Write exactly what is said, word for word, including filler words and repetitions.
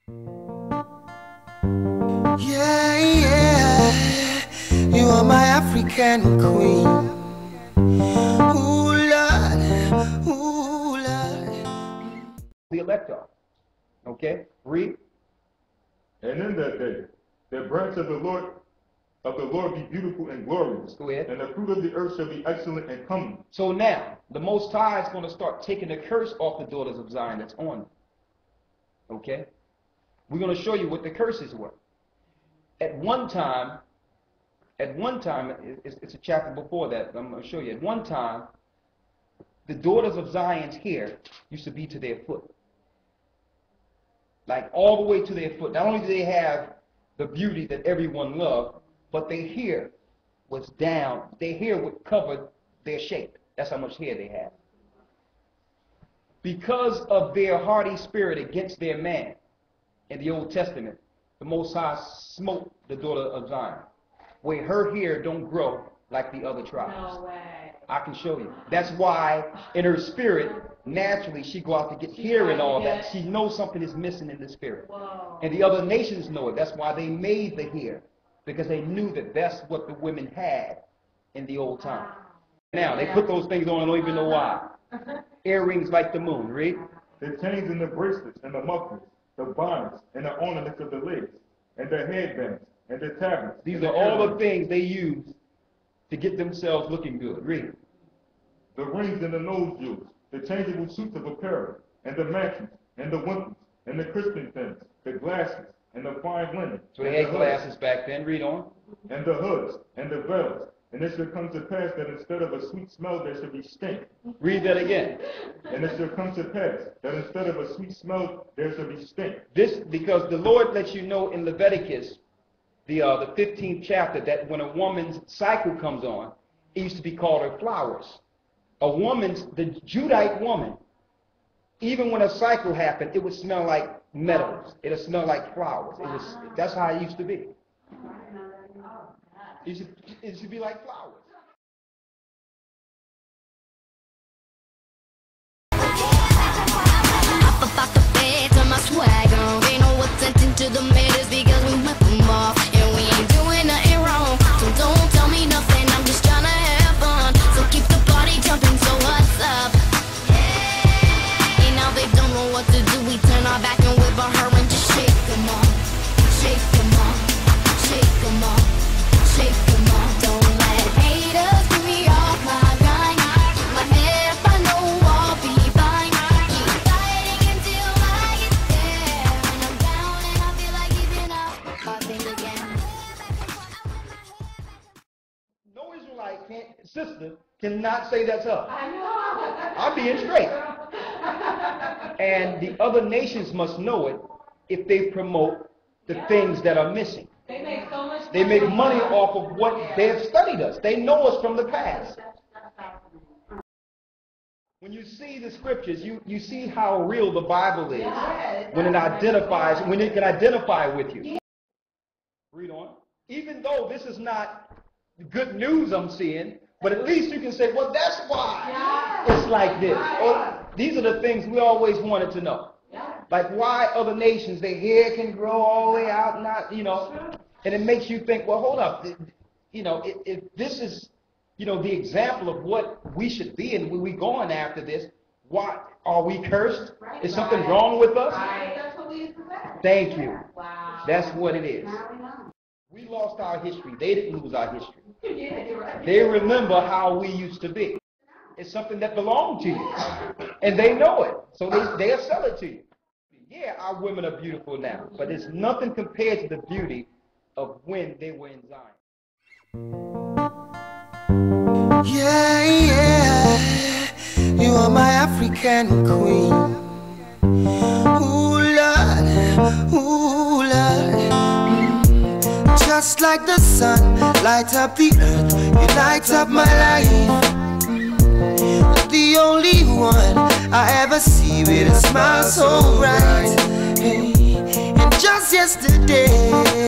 Yeah, yeah, you are my African queen. Ooh, Lord, ooh, Lord. The elect are. Okay? Read. And in that day, the branch of the Lord of the Lord be beautiful and glorious. Go ahead. And the fruit of the earth shall be excellent and comely. So now, the Most High is going to start taking the curse off the daughters of Zion that's on them. Okay? We're going to show you what the curses were. At one time, at one time, it's, it's a chapter before that, I'm going to show you. At one time, the daughters of Zion's hair used to be to their foot. Like all the way to their foot. Not only did they have the beauty that everyone loved, but their hair was down. Their hair would cover their shape. That's how much hair they had. Because of their hardy spirit against their man in the Old Testament, the Most High smote the daughter of Zion, where her hair don't grow like the other tribes. No way. I can show you. That's why in her spirit, naturally, she go out to get hair and all that. She knows something is missing in the spirit. Whoa. And the other nations know it. That's why they made the hair, because they knew that that's what the women had in the old time. Now, they put those things on and don't even know why. Earrings like the moon. Read. The chains and the bracelets and the mufflers, the bonnets and the ornaments of the legs, and the headbands and the tablets. These are all the things they use to get themselves looking good. Read. The rings and the nose jewels, the changeable suits of apparel, and the mantles, and the wimples, and the crisping pins, the glasses, and the fine linen. So they had glasses back then. Read on. And the hoods, and the veils. And it shall come to pass that instead of a sweet smell there shall be stink. Read that again. And it shall come to pass that instead of a sweet smell there shall be stink. This, because the Lord lets you know in Leviticus, the uh, the fifteenth chapter, that when a woman's cycle comes on, it used to be called her flowers. A woman's, the Judite woman, even when a cycle happened, it would smell like meadows. It would smell like flowers. It was, that's how it used to be. It should, it should be like flowers. Up about the bed to my swagger. Ain't know what's sent into the matters because we whip them off. And we ain't doing nothing wrong. So don't tell me nothing, I'm just trying to have fun. So keep the party jumping, so what's up? And now they don't know what to do. We turn our back and whip on her and just shake them off. Shake them off. Shake them off. Shake them off. Don't let haters get me off my grind. Keep my head up, I know I'll be fine. Keep fighting until I get there. When I'm down and I feel like giving up, I think again. No Israelite can't, sister cannot say that's her. I know. I'm being straight. And the other nations must know it if they promote the things that are missing. They make so much money. They make money off of what they have studied us. They know us from the past. When you see the scriptures, you, you see how real the Bible is when it identifies, when it can identify with you. Read on. Even though this is not good news I'm seeing, but at least you can say, well, that's why it's like this. Or, these are the things we always wanted to know. Like why other nations, their hair can grow all the way out, not, you know, and it makes you think, well, hold up, you know, if, if this is, you know, the example of what we should be and we going after this, why are we cursed? Right. Is something Right. wrong with us? Right. That's what we used to say. Thank you. Wow. That's what it is. Now we know. We lost our history. They didn't lose our history. Yeah, you're right. They remember how we used to be. It's something that belonged to you. And they know it. So they, they'll sell it to you. Yeah, our women are beautiful now, but it's nothing compared to the beauty of when they were in Zion. Yeah, yeah, you are my African queen. Ooh, Lord, ooh, Lord. Mm. Just like the sun, light up the earth, you light up my life. Mm. The only one I ever see with a smile so bright. Hey. And just yesterday